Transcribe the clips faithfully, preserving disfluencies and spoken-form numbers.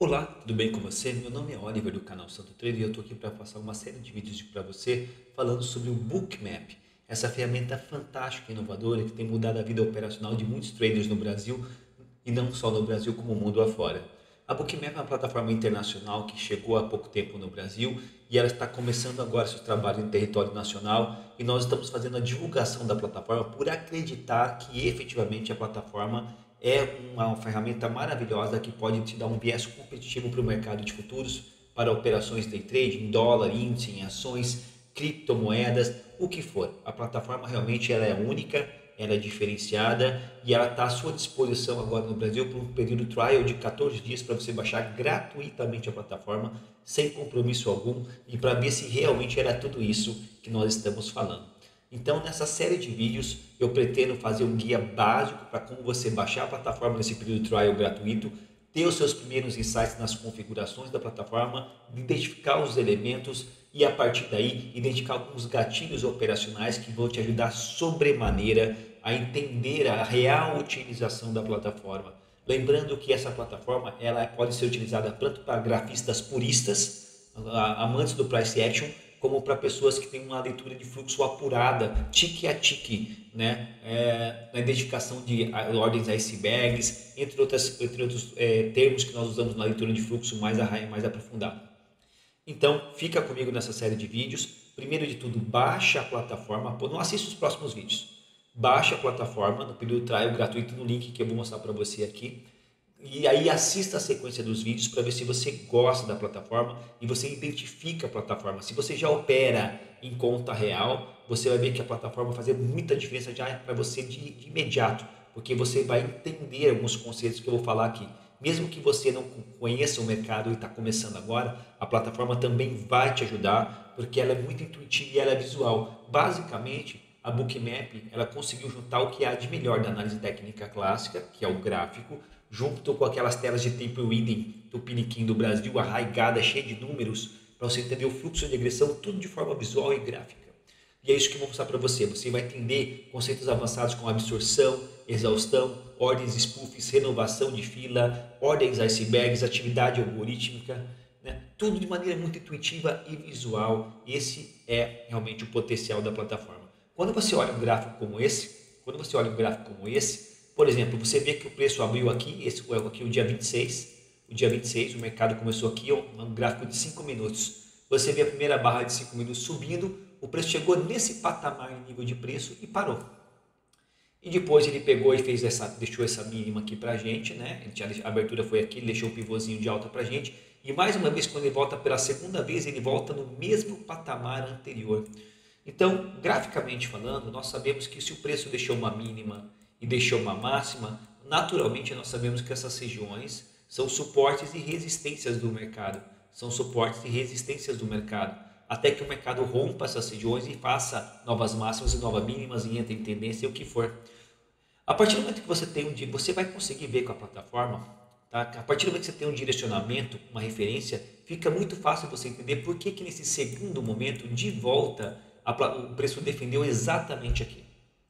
Olá, tudo bem com você? Meu nome é Oliver do canal Santo Trader e eu estou aqui para passar uma série de vídeos para você falando sobre o Bookmap, essa ferramenta fantástica e inovadora que tem mudado a vida operacional de muitos traders no Brasil e não só no Brasil como no mundo afora. A Bookmap é uma plataforma internacional que chegou há pouco tempo no Brasil e ela está começando agora seus trabalhos em território nacional e nós estamos fazendo a divulgação da plataforma por acreditar que efetivamente a plataforma é uma ferramenta maravilhosa que pode te dar um viés competitivo para o mercado de futuros, para operações day trade, em dólar, índice, em ações, criptomoedas, o que for. A plataforma realmente ela é única, ela é diferenciada e ela está à sua disposição agora no Brasil por um período trial de quatorze dias para você baixar gratuitamente a plataforma, sem compromisso algum e para ver se realmente era tudo isso que nós estamos falando. Então, nessa série de vídeos, eu pretendo fazer um guia básico para como você baixar a plataforma nesse período trial gratuito, ter os seus primeiros insights nas configurações da plataforma, identificar os elementos e, a partir daí, identificar alguns gatilhos operacionais que vão te ajudar sobremaneira a entender a real utilização da plataforma. Lembrando que essa plataforma ela pode ser utilizada tanto para grafistas puristas, amantes do price action, como para pessoas que têm uma leitura de fluxo apurada, tique a tique, né? É, na identificação de ordens icebergs, entre, outras, entre outros é, termos que nós usamos na leitura de fluxo mais, mais aprofundada. Então, fica comigo nessa série de vídeos. Primeiro de tudo, baixa a plataforma, não assista os próximos vídeos. Baixa a plataforma no período trial gratuito no link que eu vou mostrar para você aqui. E aí assista a sequência dos vídeos para ver se você gosta da plataforma e você identifica a plataforma. Se você já opera em conta real, você vai ver que a plataforma vai fazer muita diferença já para você de, de imediato, porque você vai entender alguns conceitos que eu vou falar aqui. Mesmo que você não conheça o mercado e está começando agora, a plataforma também vai te ajudar, porque ela é muito intuitiva e ela é visual. Basicamente, a Bookmap ela conseguiu juntar o que há de melhor da análise técnica clássica, que é o gráfico, junto com aquelas telas de tape reading do Piniquim do Brasil, arraigada, cheia de números, para você entender o fluxo de regressão, tudo de forma visual e gráfica. E é isso que eu vou mostrar para você. Você vai entender conceitos avançados como absorção, exaustão, ordens spoofs, renovação de fila, ordens icebergs, atividade algorítmica, né? Tudo de maneira muito intuitiva e visual. Esse é realmente o potencial da plataforma. Quando você olha um gráfico como esse, quando você olha um gráfico como esse, por exemplo, você vê que o preço abriu aqui, esse foi aqui o dia vinte e seis, o dia vinte e seis, o mercado começou aqui, um gráfico de cinco minutos. Você vê a primeira barra de cinco minutos subindo, o preço chegou nesse patamar em nível de preço e parou. E depois ele pegou e fez essa, deixou essa mínima aqui pra gente, né? Ele tinha, a abertura foi aqui, ele deixou o pivôzinho de alta pra gente. E mais uma vez, quando ele volta pela segunda vez, ele volta no mesmo patamar anterior. Então, graficamente falando, nós sabemos que se o preço deixou uma mínima e deixou uma máxima, naturalmente nós sabemos que essas regiões são suportes e resistências do mercado. São suportes e resistências do mercado. Até que o mercado rompa essas regiões e faça novas máximas e novas mínimas e entre em tendência, o que for. A partir do momento que você tem um dia, você vai conseguir ver com a plataforma, tá? A partir do momento que você tem um direcionamento, uma referência, fica muito fácil você entender por que que nesse segundo momento, de volta, a, o preço defendeu exatamente aqui.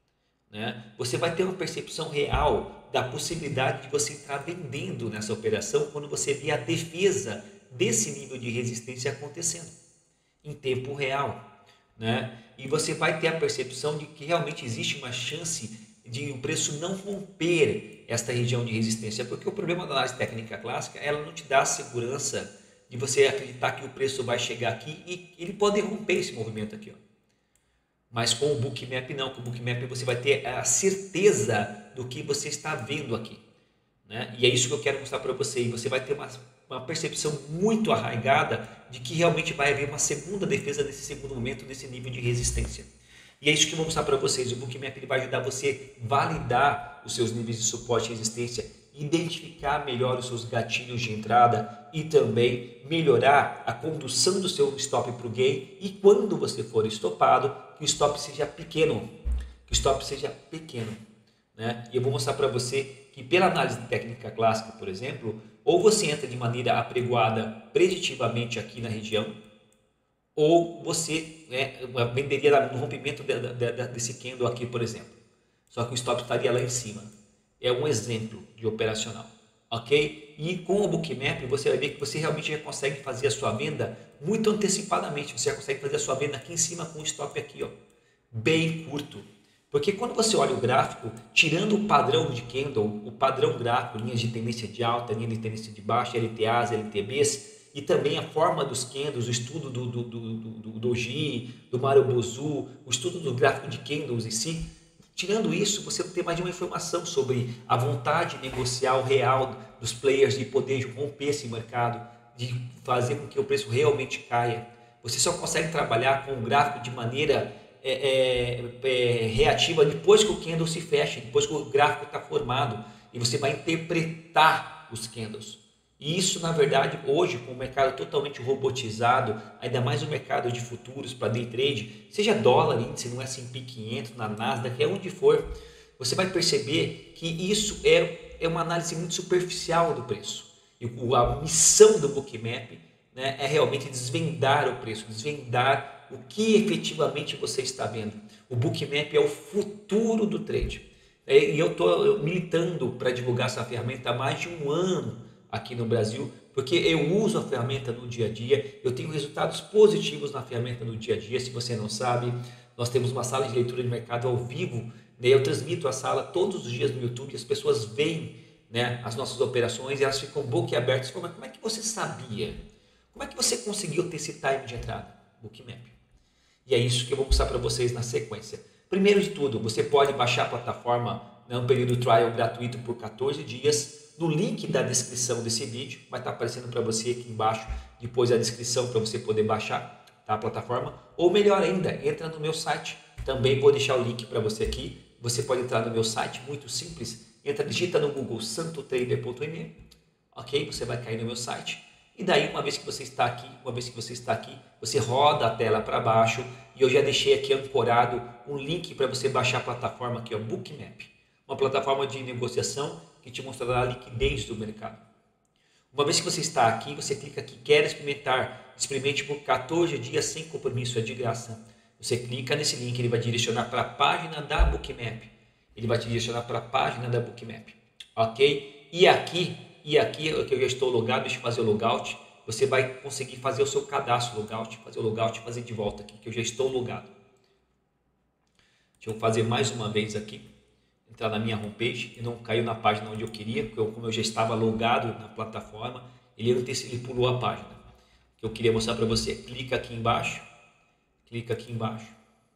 Né? Você vai ter uma percepção real da possibilidade de você estar vendendo nessa operação quando você vê a defesa desse nível de resistência acontecendo em tempo real, né? E você vai ter a percepção de que realmente existe uma chance de o preço não romper esta região de resistência, porque o problema da análise técnica clássica, ela não te dá a segurança de você acreditar que o preço vai chegar aqui e ele pode romper esse movimento aqui, ó. Mas com o Bookmap não, com o Bookmap você vai ter a certeza do que você está vendo aqui, né? E é isso que eu quero mostrar para você, e você vai ter uma, uma percepção muito arraigada de que realmente vai haver uma segunda defesa nesse segundo momento, nesse nível de resistência. E é isso que eu vou mostrar para vocês. O Bookmap ele vai ajudar você a validar os seus níveis de suporte e resistência, identificar melhor os seus gatilhos de entrada e também melhorar a condução do seu stop para o gain, e quando você for estopado, que o stop seja pequeno, que o stop seja pequeno, né? E eu vou mostrar para você que pela análise técnica clássica, por exemplo, ou você entra de maneira apregoada preditivamente aqui na região, ou você, né, venderia no rompimento de, de, de, desse candle aqui, por exemplo. Só que o stop estaria lá em cima. É um exemplo de operacional. ok? E com o Bookmap você vai ver que você realmente já consegue fazer a sua venda muito antecipadamente. Você já consegue fazer a sua venda aqui em cima com um stop aqui, ó, bem curto. Porque quando você olha o gráfico, tirando o padrão de candle, o padrão gráfico, linhas de tendência de alta, linha de tendência de baixa, L T As, L T Bs, e também a forma dos candles, o estudo do, do, do, do, do Doji, do Marubozu, o estudo do gráfico de candles em si, tirando isso, você tem mais de uma informação sobre a vontade negocial real dos players de poder romper esse mercado, de fazer com que o preço realmente caia. Você só consegue trabalhar com o gráfico de maneira é, é, é, reativa depois que o candle se fecha, depois que o gráfico está formado, e você vai interpretar os candles. E isso, na verdade, hoje, com o mercado totalmente robotizado, ainda mais o mercado de futuros para day trade, seja dólar, índice no S e P quinhentos, na Nasdaq, é onde for, você vai perceber que isso é, é uma análise muito superficial do preço. E a missão do Bookmap, né, é realmente desvendar o preço, desvendar o que efetivamente você está vendo. O Bookmap é o futuro do trade. E eu estou militando para divulgar essa ferramenta há mais de um ano aqui no Brasil, porque eu uso a ferramenta no dia a dia, eu tenho resultados positivos na ferramenta no dia a dia. Se você não sabe, nós temos uma sala de leitura de mercado ao vivo, né? Eu transmito a sala todos os dias no YouTube, as pessoas veem, né, as nossas operações e elas ficam boquiabertas. Como é que você sabia? Como é que você conseguiu ter esse time de entrada? Bookmap. E é isso que eu vou mostrar para vocês na sequência. Primeiro de tudo, você pode baixar a plataforma, né, um período trial gratuito por quatorze dias. No link da descrição desse vídeo, vai estar aparecendo para você aqui embaixo, depois a descrição para você poder baixar, tá, a plataforma. Ou melhor ainda, entra no meu site, também vou deixar o link para você aqui. Você pode entrar no meu site, muito simples, entra, digita no Google santo trader ponto me, ok? Você vai cair no meu site. E daí, uma vez que você está aqui, uma vez que você está aqui, você roda a tela para baixo e eu já deixei aqui ancorado um link para você baixar a plataforma aqui, ó, Bookmap, uma plataforma de negociação que te mostrará a liquidez do mercado. Uma vez que você está aqui, você clica aqui, quer experimentar, experimente por quatorze dias sem compromisso, é de graça. Você clica nesse link, ele vai direcionar para a página da Bookmap. Ele vai te direcionar para a página da Bookmap, ok? E aqui, e aqui que eu já estou logado, deixa eu fazer o logout. Você vai conseguir fazer o seu cadastro logout, fazer o logout e fazer de volta aqui, que eu já estou logado. Deixa eu fazer mais uma vez aqui. Entrar na minha homepage e não caiu na página onde eu queria, porque eu, como eu já estava logado na plataforma, ele, ele pulou a página. Que eu queria mostrar para você. Clica aqui embaixo, clica aqui embaixo.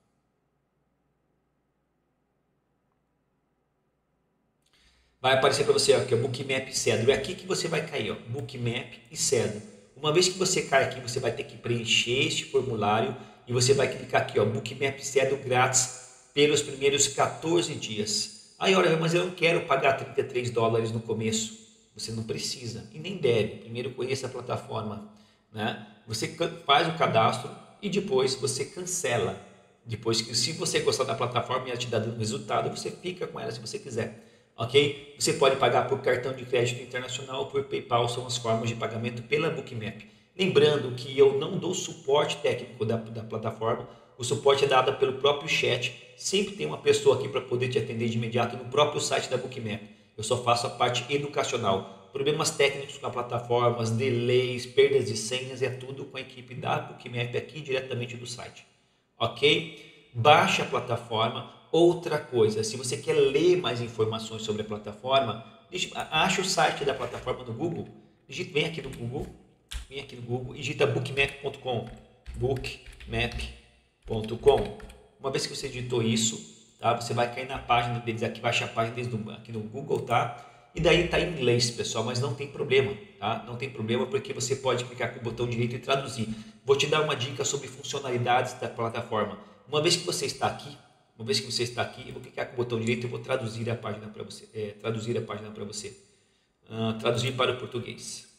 Vai aparecer para você aqui, o Bookmap Cedro. É aqui que você vai cair, ó, Bookmap e Cedro. Uma vez que você cai aqui, você vai ter que preencher este formulário e você vai clicar aqui, ó, Bookmap Cedro grátis pelos primeiros quatorze dias. Aí, olha, mas eu não quero pagar trinta e três dólares no começo. Você não precisa e nem deve. Primeiro conheça a plataforma, né? Você faz o cadastro e depois você cancela. Depois que, se você gostar da plataforma e ela te dá dando resultado, você fica com ela se você quiser, ok? Você pode pagar por cartão de crédito internacional ou por PayPal, são as formas de pagamento pela Bookmap. Lembrando que eu não dou suporte técnico da, da plataforma. O suporte é dado pelo próprio chat. Sempre tem uma pessoa aqui para poder te atender de imediato no próprio site da Bookmap. Eu só faço a parte educacional. Problemas técnicos com a plataforma, delays, perdas de senhas, é tudo com a equipe da Bookmap aqui diretamente do site. Ok? Baixe a plataforma. Outra coisa, se você quer ler mais informações sobre a plataforma, acha o site da plataforma no Google. Vem aqui no Google, vem aqui no Google e digita bookmap ponto com. bookmap ponto com. Uma vez que você digitou isso, tá? Você vai cair na página deles, aqui baixa a página deles do, aqui no Google, tá? E daí tá em inglês, pessoal, mas não tem problema, tá? Não tem problema porque você pode clicar com o botão direito e traduzir. Vou te dar uma dica sobre funcionalidades da plataforma. Uma vez que você está aqui, uma vez que você está aqui, eu vou clicar com o botão direito e vou traduzir a página para você, é, traduzir a página para você, uh, traduzir para o português.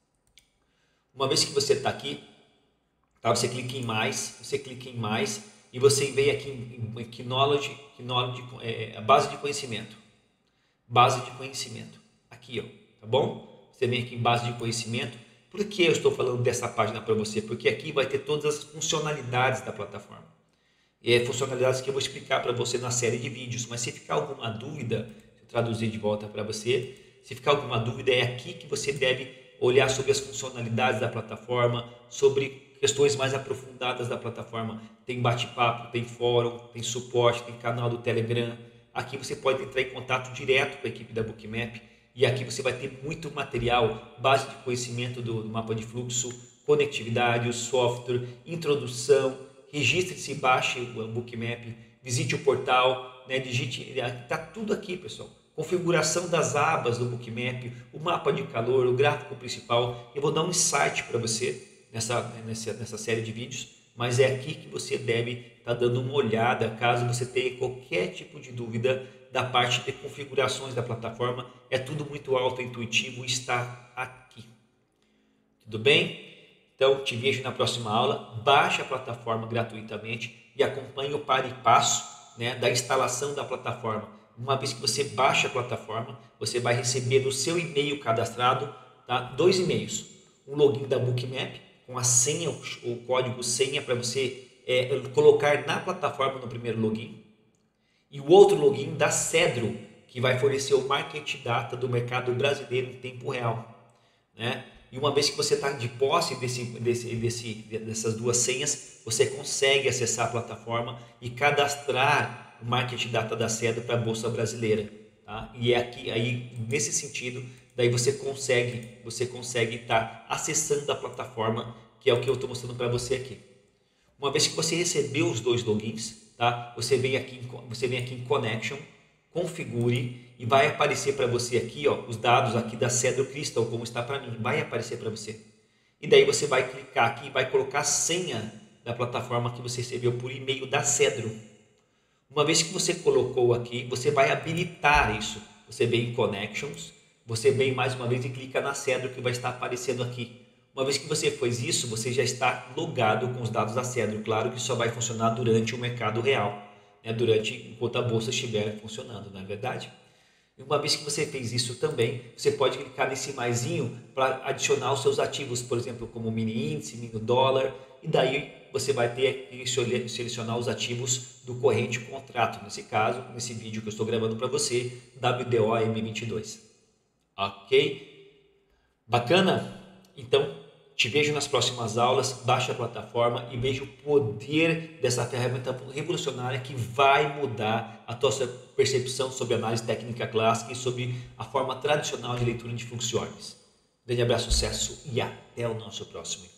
Uma vez que você está aqui, tá? Você clica em mais, você clica em mais. E você vem aqui em Knowledge, knowledge é, a base de conhecimento. Base de conhecimento. Aqui, ó, tá bom? Você vem aqui em base de conhecimento. Por que eu estou falando dessa página para você? Porque aqui vai ter todas as funcionalidades da plataforma. E é funcionalidades que eu vou explicar para você na série de vídeos. Mas se ficar alguma dúvida, se eu traduzir de volta para você, Se ficar alguma dúvida, é aqui que você deve olhar sobre as funcionalidades da plataforma, sobre questões mais aprofundadas da plataforma. Tem bate-papo, tem fórum, tem suporte, tem canal do Telegram. Aqui você pode entrar em contato direto com a equipe da Bookmap e aqui você vai ter muito material, base de conhecimento do, do mapa de fluxo, conectividade, o software, introdução. Registre-se e baixe o Bookmap, visite o portal, né, digite, está tudo aqui, pessoal. Configuração das abas do Bookmap, o mapa de calor, o gráfico principal. Eu vou dar um insight para você nessa, nessa, nessa série de vídeos, mas é aqui que você deve estar tá dando uma olhada caso você tenha qualquer tipo de dúvida da parte de configurações da plataforma. É tudo muito auto-intuitivo, está aqui. Tudo bem? Então, te vejo na próxima aula. Baixe a plataforma gratuitamente e acompanhe o par e passo, né, da instalação da plataforma. Uma vez que você baixa a plataforma, você vai receber no seu e-mail cadastrado, tá, dois e-mails. Um login da Bookmap com a senha, o código senha para você é, colocar na plataforma no primeiro login. E o outro login da Cedro, que vai fornecer o market data do mercado brasileiro em tempo real, né? E uma vez que você está de posse desse, desse, desse, dessas duas senhas, você consegue acessar a plataforma e cadastrar o market data da Cedro para a Bolsa Brasileira. Tá? E é aqui, aí, nesse sentido, daí você consegue você consegue estar acessando a plataforma, que é o que eu estou mostrando para você aqui. Uma vez que você recebeu os dois logins, tá? Você vem aqui, você vem aqui em Connection, configure e vai aparecer para você aqui, ó, os dados aqui da Cedro Crystal, como está para mim, vai aparecer para você. E daí você vai clicar aqui e vai colocar a senha da plataforma que você recebeu por e-mail da Cedro. Uma vez que você colocou aqui, você vai habilitar isso. Você vem em Connections, você vem mais uma vez e clica na Cedro que vai estar aparecendo aqui. Uma vez que você fez isso, você já está logado com os dados da Cedro. Claro que só vai funcionar durante o mercado real, né? Durante enquanto a bolsa estiver funcionando, não é verdade? E uma vez que você fez isso também, você pode clicar nesse maisinho para adicionar os seus ativos, por exemplo, como mini índice, mini dólar, e daí você vai ter que selecionar os ativos do corrente contrato, nesse caso, nesse vídeo que eu estou gravando para você, W D O M vinte e dois. Ok? Bacana? Então, te vejo nas próximas aulas, baixe a plataforma e veja o poder dessa ferramenta revolucionária que vai mudar a tua percepção sobre análise técnica clássica e sobre a forma tradicional de leitura de fluxo de ordens. Grande abraço, sucesso e até o nosso próximo.